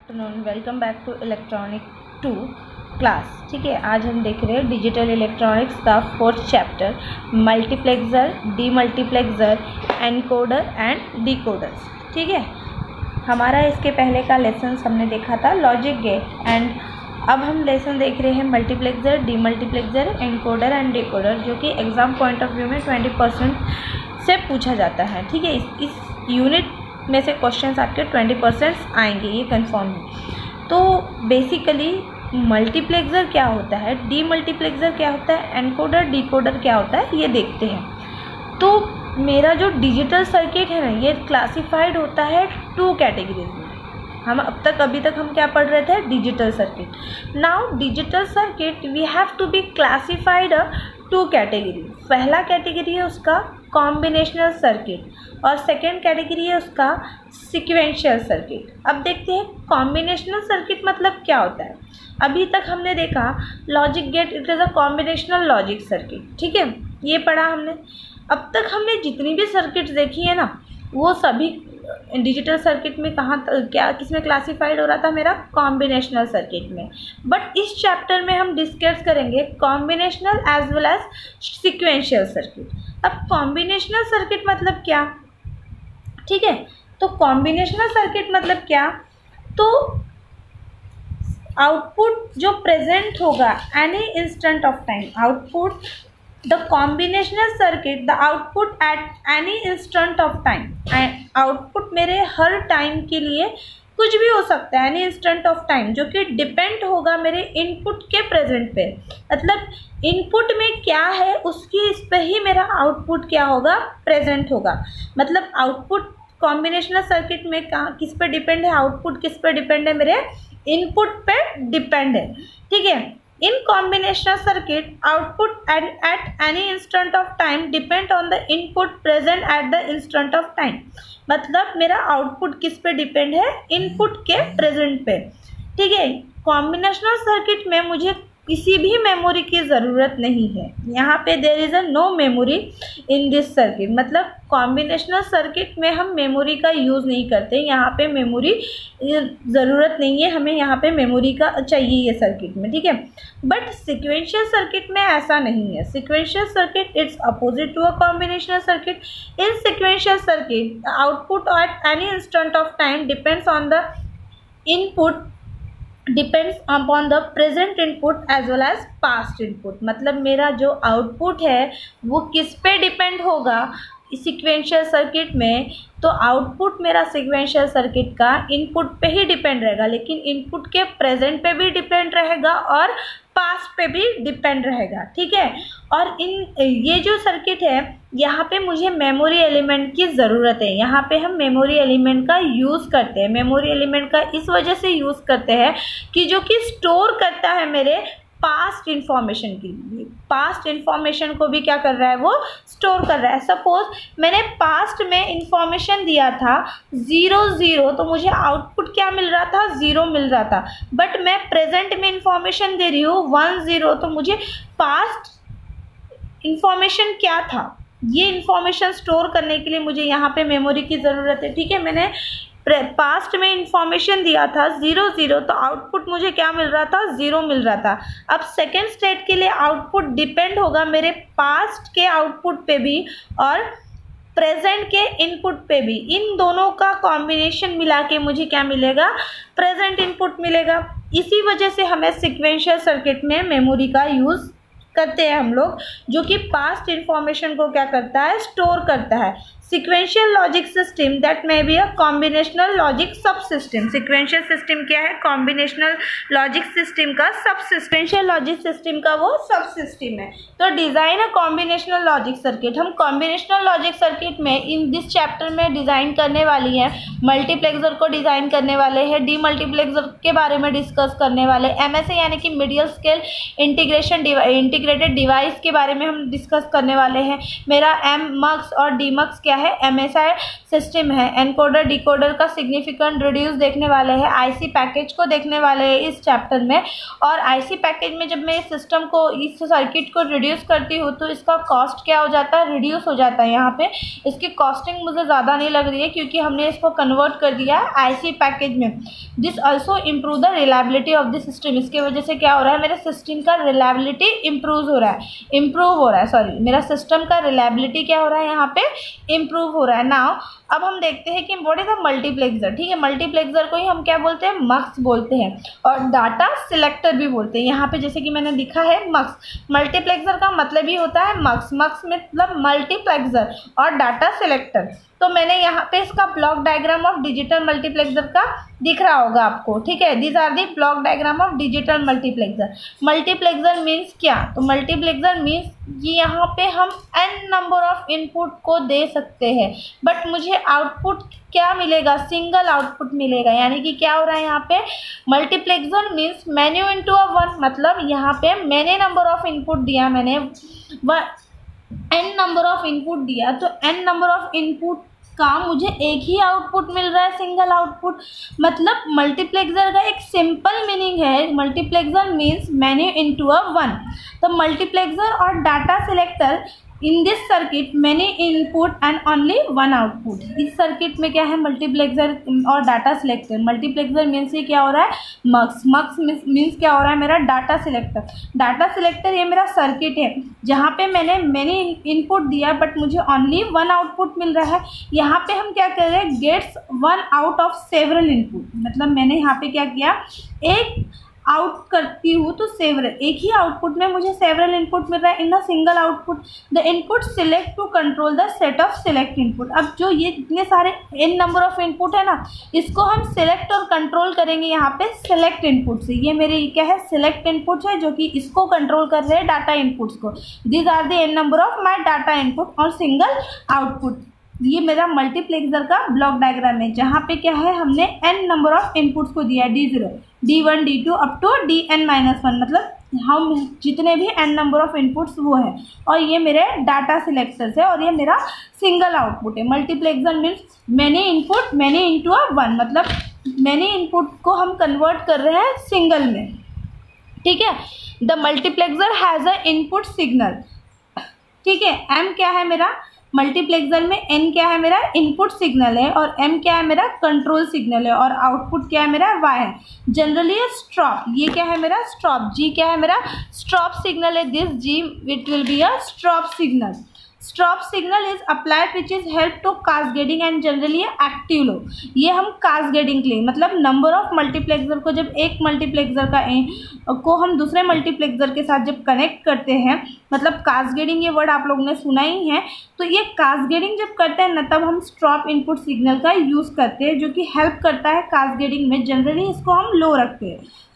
Welcome back to electronic 2 class. ठीक है, आज हम देख रहे हैं डिजिटल इलेक्ट्रॉनिक्स का 4th chapter multiplexer, demultiplexer, encoder and decoders. ठीक है, हमारा इसके पहले का लेसन हमने देखा था लॉजिक गेट, एंड अब हम लेसन देख रहे हैं multiplexer, demultiplexer, encoder and decoder, जो कि एग्ज़ाम पॉइंट ऑफ व्यू में 20% से पूछा जाता है। ठीक है, इस यूनिट में से क्वेश्चंस आपके 20% आएंगे, ये कंफर्म है। तो बेसिकली मल्टीप्लेक्सर क्या होता है, डीमल्टीप्लेक्सर क्या होता है, एनकोडर डिकोडर क्या होता है, ये देखते हैं। तो मेरा जो डिजिटल सर्किट है ना, ये क्लासिफाइड होता है 2 कैटेगरीज में। हम अभी तक हम क्या पढ़ रहे थे, digital circuit. Now digital circuit we have to be classified 2 category. पहला कैटेगरी है उसका कॉम्बिनेशनल सर्किट और सेकेंड कैटेगरी है उसका सिक्वेंशियल सर्किट। अब देखते हैं कॉम्बिनेशनल सर्किट मतलब क्या होता है। अभी तक हमने देखा logic gate, it is a combinational logic circuit. ठीक है, ये पढ़ा हमने। अब तक हमने जितनी भी सर्किट्स देखी है ना, वो सभी डिजिटल सर्किट में किस में क्लासिफाइड हो रहा था, मेरा कॉम्बिनेशनल सर्किट में। बट इस चैप्टर में हम डिस्कस करेंगे combinational as well as sequential circuit. अब कॉम्बिनेशनल सर्किट मतलब क्या, ठीक है, तो कॉम्बिनेशनल सर्किट मतलब क्या, तो आउटपुट जो प्रेजेंट होगा any instant of time, output the combinational circuit, the output at any instant of time, output मेरे हर टाइम के लिए कुछ भी हो सकता है, एनी इंस्टेंट ऑफ टाइम, जो कि डिपेंड होगा मेरे इनपुट के प्रेजेंट पे। मतलब इनपुट में क्या है उसकी इस पे ही मेरा आउटपुट क्या होगा, प्रेजेंट होगा। मतलब आउटपुट कॉम्बिनेशनल सर्किट में किस पे डिपेंड है, आउटपुट किस पे डिपेंड है, मेरे इनपुट पे डिपेंड है। ठीक है, in combinational circuit output at any instant of time depend on the input present at the instant of time। मतलब मेरा आउटपुट किस पे डिपेंड है, इनपुट के प्रेजेंट पे। ठीक है, कॉम्बिनेशनल सर्किट में मुझे किसी भी मेमोरी की ज़रूरत नहीं है। यहाँ पे there is a no memory in this circuit. मतलब कॉम्बिनेशनल सर्किट में हम मेमोरी का यूज़ नहीं करते, यहाँ पे मेमोरी ज़रूरत नहीं है, हमें यहाँ पे मेमोरी का चाहिए ये सर्किट में। ठीक है, बट सिक्वेंशियल सर्किट में ऐसा नहीं है। Sequential circuit it's opposite to a combinational circuit. In sequential circuit output at any instant of time depends on the input, depends upon the present input as well as past input. मतलब मेरा जो output है वो किस पे depend होगा sequential circuit में, तो आउटपुट मेरा सिक्वेंशियल सर्किट का इनपुट पे ही डिपेंड रहेगा, लेकिन इनपुट के प्रेजेंट पे भी डिपेंड रहेगा और पास्ट पे भी डिपेंड रहेगा। ठीक है, और ये जो सर्किट है यहाँ पे मुझे मेमोरी एलिमेंट की ज़रूरत है। यहाँ पे हम मेमोरी एलिमेंट का यूज़ करते हैं। मेमोरी एलिमेंट का इस वजह से यूज़ करते हैं कि जो कि स्टोर करता है मेरे पास्ट इंफॉर्मेशन के लिए। पास्ट इंफॉर्मेशन को भी क्या कर रहा है, वो स्टोर कर रहा है। सपोज मैंने पास्ट में इंफॉर्मेशन दिया था 0 तो मुझे आउटपुट क्या मिल रहा था, 0 मिल रहा था। बट मैं प्रेजेंट में इंफॉर्मेशन दे रही हूँ 1 तो मुझे पास्ट इंफॉर्मेशन क्या था, ये इंफॉर्मेशन स्टोर करने के लिए मुझे यहाँ पे मेमोरी की ज़रूरत है। ठीक है, मैंने पास्ट में इंफॉर्मेशन दिया था 0 तो आउटपुट मुझे क्या मिल रहा था, 0 मिल रहा था। अब सेकेंड स्टेट के लिए आउटपुट डिपेंड होगा मेरे पास्ट के आउटपुट पे भी और प्रेजेंट के इनपुट पे भी। इन दोनों का कॉम्बिनेशन मिला के मुझे क्या मिलेगा, प्रेजेंट इनपुट मिलेगा। इसी वजह से हमें सिक्वेंशियल सर्किट में मेमोरी का यूज़ करते हैं हम लोग, जो कि पास्ट इंफॉर्मेशन को क्या करता है, स्टोर करता है। Sequential logic system that may be a combinational logic sub system. Sequential system क्या है, कॉम्बिनेशनल लॉजिक सिस्टम का सब सिक्वेंशियल लॉजिक सिस्टम का वो सब सिस्टम है। तो design a combinational logic circuit, हम कॉम्बिनेशनल लॉजिक सर्किट में इन दिस चैप्टर में डिज़ाइन करने वाली है। मल्टीप्लेक्सर को डिज़ाइन करने वाले हैं, डीमल्टीप्लेक्सर के बारे में डिस्कस करने वाले, एमएसए यानी कि मीडियल स्केल इंटीग्रेटेड डिवाइस के बारे में हम डिस्कस करने वाले हैं। मेरा एम मक्स और डी मक्स क्या क्या है, MSI सिस्टम है। एनकोडर डिकोडर का सिग्निफिकेंट रिड्यूस देखने वाले हैं, IC पैकेज को देखने वाले हैं इस चैप्टर में। और IC पैकेज में जब मैं इस सिस्टम को, इस सर्किट को रिड्यूस करती हूँ तो इसका कॉस्ट क्या हो जाता है, रिड्यूस हो जाता है। यहाँ पे इसकी कॉस्टिंग मुझे ज़्यादा नहीं लग रही है क्योंकि हमने इसको कन्वर्ट कर दिया है IC पैकेज में। This also improve the reliability of the system. इसके वजह से क्या हो रहा है, मेरे सिस्टम का रिलायबिलिटी इम्प्रूव हो रहा है, सॉरी, मेरा सिस्टम का रिलायबिलिटी क्या हो रहा है, यहाँ पे इम्प्रूव हो रहा है। नाउ अब हम देखते हैं कि व्हाट इज अ मल्टीप्लेक्सर। ठीक है, मल्टीप्लेक्सर को ही हम क्या बोलते हैं, मक्स बोलते हैं, और डाटा सिलेक्टर भी बोलते हैं। यहाँ पे जैसे कि मैंने लिखा है मक्स, मल्टीप्लेक्सर का मतलब ही होता है मक्स। मक्स मतलब मल्टीप्लेक्सर और डाटा सिलेक्टर। तो मैंने यहाँ पे इसका block diagram of digital multiplexer का दिख रहा होगा आपको। ठीक है, these are the block diagram of digital multiplexer. Multiplexer means क्या, तो मल्टीप्लेक्सर मीन्स कि यहाँ पे हम n नंबर ऑफ इनपुट को दे सकते हैं, बट मुझे आउटपुट क्या मिलेगा, सिंगल आउटपुट मिलेगा। यानी कि क्या हो रहा है यहाँ पे, multiplexer means many into a one, मतलब यहाँ पे मैंने नंबर ऑफ इनपुट दिया, मैंने n नंबर ऑफ इनपुट दिया, तो n नंबर ऑफ इनपुट का मुझे एक ही आउटपुट मिल रहा है, सिंगल आउटपुट। मतलब मल्टीप्लेक्सर का एक सिंपल मीनिंग है, multiplexer means many into a one. तो मल्टीप्लेक्सर और data selector in this circuit many input and only one output. इस सर्किट में क्या है, मल्टीप्लेक्सर और डाटा सिलेक्टर। मल्टीप्लेक्सर मीन्स ये क्या हो रहा है, मक्स। मक्स मीन्स क्या हो रहा है, मेरा डाटा सिलेक्टर। डाटा सिलेक्टर ये मेरा सर्किट है जहाँ पे मैंने मैनी इनपुट दिया बट मुझे ओनली वन आउटपुट मिल रहा है। यहाँ पे हम क्या कर रहे हैं, gets one out of several input. मतलब मैंने यहाँ पे क्या किया, एक आउट करती हूँ तो सेवरल, एक ही आउटपुट में मुझे सेवरल इनपुट मिल रहा है in a single output. The input select to control the set of select input. अब जो ये इतने सारे n नंबर ऑफ इनपुट है ना, इसको हम सिलेक्ट और कंट्रोल करेंगे यहाँ पे सिलेक्ट इनपुट से। ये मेरे क्या है, सिलेक्ट इनपुट है जो कि इसको कंट्रोल कर रहे हैं डाटा इनपुट्स को। These are the n number of my data input और सिंगल आउटपुट। ये मेरा मल्टीप्लेक्सर का ब्लॉक डायग्राम है जहाँ पे क्या है, हमने n नंबर ऑफ इनपुट्स को दिया, D0, D1, D2 up to Dn-1, मतलब हम जितने भी n नंबर ऑफ इनपुट्स वो है। और ये मेरे डाटा सिलेक्टर्स है और ये मेरा सिंगल आउटपुट है। Multiplexer means many input, many into a one, मतलब मैनी इनपुट को हम कन्वर्ट कर रहे हैं सिंगल में। ठीक है, the multiplexer has a input signal. ठीक है, m क्या है मेरा, मल्टीप्लेक्सर में n क्या है मेरा, इनपुट सिग्नल है, और m क्या है मेरा, कंट्रोल सिग्नल है, और आउटपुट क्या है मेरा, y है। जनरली स्टॉप, ये क्या है मेरा, स्टॉप। g क्या है मेरा, स्टॉप सिग्नल है। This g it will be a stop signal. Stop signal is applied which is help to cascading and generally active low. ये हम कास्केडिंग के लिए, मतलब नंबर ऑफ मल्टीप्लेक्सर को जब एक मल्टीप्लेक्सर को हम दूसरे मल्टीप्लेक्सर के साथ जब कनेक्ट करते हैं, मतलब कास्केडिंग, ये वर्ड आप लोगों ने सुना ही है। तो ये कास्केडिंग जब करते हैं ना, तब हम स्टॉप इनपुट सिग्नल का यूज़ करते हैं जो कि हेल्प करता है कास्केडिंग में। जनरली इसको हम लो रखते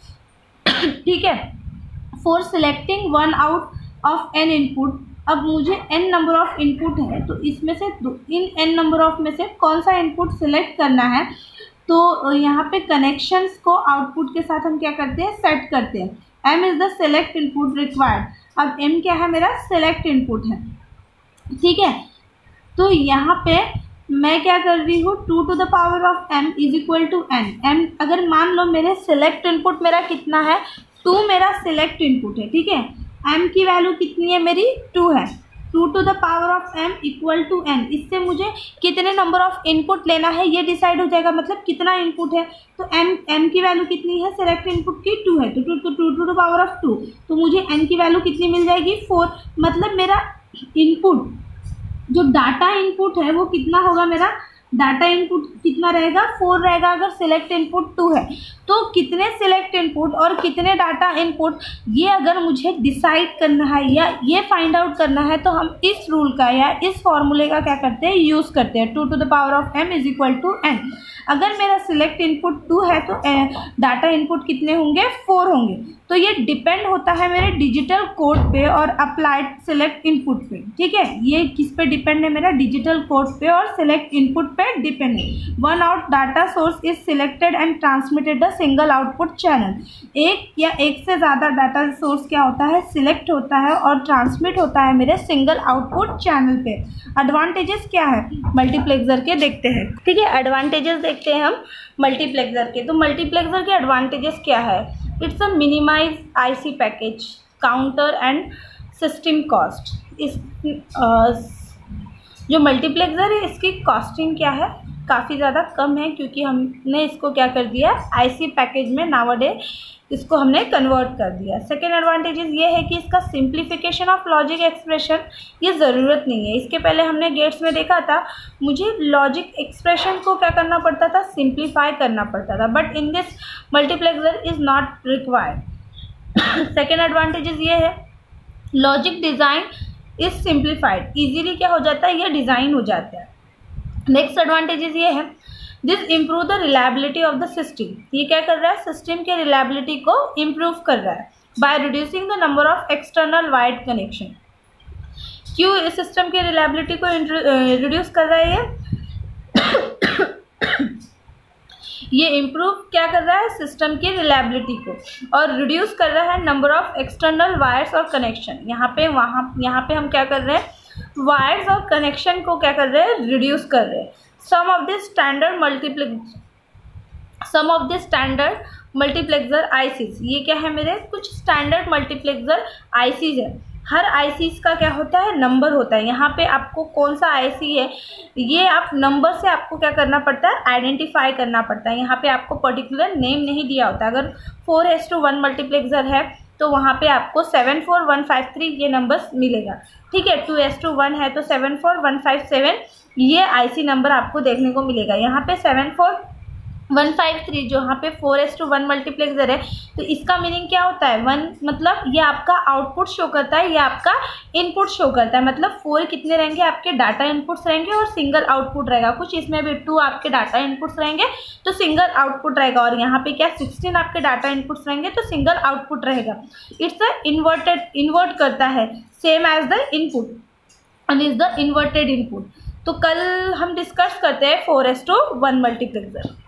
हैं। ठीक है, for selecting one out of n input. अब मुझे n नंबर ऑफ इनपुट है, तो इसमें से इन n नंबर ऑफ में से कौन सा इनपुट सिलेक्ट करना है, तो यहाँ पे कनेक्शंस को आउटपुट के साथ हम क्या करते हैं, सेट करते हैं। m is the select input required. अब m क्या है मेरा, सिलेक्ट इनपुट है। ठीक है, तो यहाँ पे मैं क्या कर रही हूँ, 2 to the power of m is equal to n। m अगर मान लो मेरे सिलेक्ट इनपुट मेरा कितना है, 2 मेरा सिलेक्ट इनपुट है। ठीक है, m की वैल्यू कितनी है मेरी, 2 है। 2 to the power of m equal to n। इससे मुझे कितने नंबर ऑफ इनपुट लेना है ये डिसाइड हो जाएगा, मतलब कितना इनपुट है। तो m की वैल्यू कितनी है, सेलेक्ट इनपुट की 2 है, तो 2 to the power of 2, तो मुझे n की वैल्यू कितनी मिल जाएगी, 4। मतलब मेरा इनपुट, जो डाटा इनपुट है वो कितना होगा, मेरा डाटा इनपुट कितना रहेगा, 4 रहेगा अगर सिलेक्ट इनपुट 2 है। तो कितने सिलेक्ट इनपुट और कितने डाटा इनपुट, ये अगर मुझे डिसाइड करना है या ये फाइंड आउट करना है, तो हम इस रूल का या इस फॉर्मूले का क्या करते हैं, यूज़ करते हैं। 2 to the power of m is equal to n। अगर मेरा सिलेक्ट इनपुट 2 है तो डाटा इनपुट कितने होंगे, 4 होंगे। तो ये डिपेंड होता है मेरे डिजिटल कोड पे और अप्लाइड सिलेक्ट इनपुट पे, ठीक है। ये किस पे डिपेंड है, मेरा डिजिटल कोड पे और सिलेक्ट इनपुट पे डिपेंड है। One out data source is selected and transmitted a single output channel. एक या एक से ज़्यादा डाटा सोर्स क्या होता है, सिलेक्ट होता है और ट्रांसमिट होता है मेरे सिंगल आउटपुट चैनल पे। एडवांटेजेस क्या है मल्टीप्लेक्सर के देखते हैं, ठीक है। एडवांटेजेस देखते हैं हम मल्टीप्लेक्सर के। तो मल्टीप्लेक्सर के एडवांटेजेस क्या है, it's a minimize IC package counter and system cost. इस जो मल्टीप्लेक्सर है इसकी कॉस्टिंग क्या है, काफ़ी ज़्यादा कम है, क्योंकि हमने इसको क्या कर दिया, आईसी पैकेज में नावडे इसको हमने कन्वर्ट कर दिया। सेकेंड एडवांटेजेस ये है कि इसका सिंप्लीफिकेशन ऑफ लॉजिक एक्सप्रेशन ये ज़रूरत नहीं है। इसके पहले हमने गेट्स में देखा था मुझे लॉजिक एक्सप्रेशन को क्या करना पड़ता था, सिंप्लीफाई करना पड़ता था, but in this multiplexer is not required. Second advantages ये है logic design is simplified, easily क्या हो जाता है, ये डिज़ाइन हो जाता है। नेक्स्ट एडवांटेजेस ये है this improve the reliability of the system. ये क्या कर रहा है, सिस्टम के रिलायबिलिटी को इम्प्रूव कर रहा है by reducing the number of external wired connection. क्यों इस सिस्टम की रिलायबिलिटी को रिड्यूस कर रहा है, ये इम्प्रूव क्या कर रहा है, सिस्टम की रिलायबिलिटी को, और रिड्यूस कर रहा है नंबर ऑफ एक्सटर्नल वायर्स और कनेक्शन। यहाँ पे हम क्या कर रहे हैं, वायर्स और कनेक्शन को क्या कर रहे हैं, रिड्यूस कर रहे हैं। Some of the standard multiplexer ICs, ये क्या है मेरे कुछ स्टैंडर्ड मल्टीप्लेक्सर आईसीज है। हर आईसीज का क्या होता है, नंबर होता है। यहाँ पे आपको कौन सा आईसी है ये आप नंबर से आपको क्या करना पड़ता है, आइडेंटिफाई करना पड़ता है। यहाँ पे आपको पर्टिकुलर नेम नहीं दिया होता। अगर 4:1 मल्टीप्लेक्सर है तो वहाँ पे आपको 74153 ये नंबर्स मिलेगा, ठीक है। 2:1 है तो 74157 ये आईसी नंबर आपको देखने को मिलेगा। यहाँ पे 74153 जो यहाँ पे 4:1 मल्टीप्लेक्सर है, तो इसका मीनिंग क्या होता है, 1 मतलब ये आपका आउटपुट शो करता है, ये आपका इनपुट शो करता है। मतलब 4 कितने रहेंगे, आपके डाटा इनपुट्स रहेंगे और सिंगल आउटपुट रहेगा। कुछ इसमें भी 2 आपके डाटा इनपुट्स रहेंगे तो सिंगल आउटपुट रहेगा, और यहाँ पे क्या 16 आपके डाटा इनपुट्स रहेंगे तो सिंगल आउटपुट रहेगा। इट्स अ इन्वर्ट करता है same as the input and is the inverted input. तो कल हम डिस्कस करते हैं 4:1 मल्टीप्लेक्सर।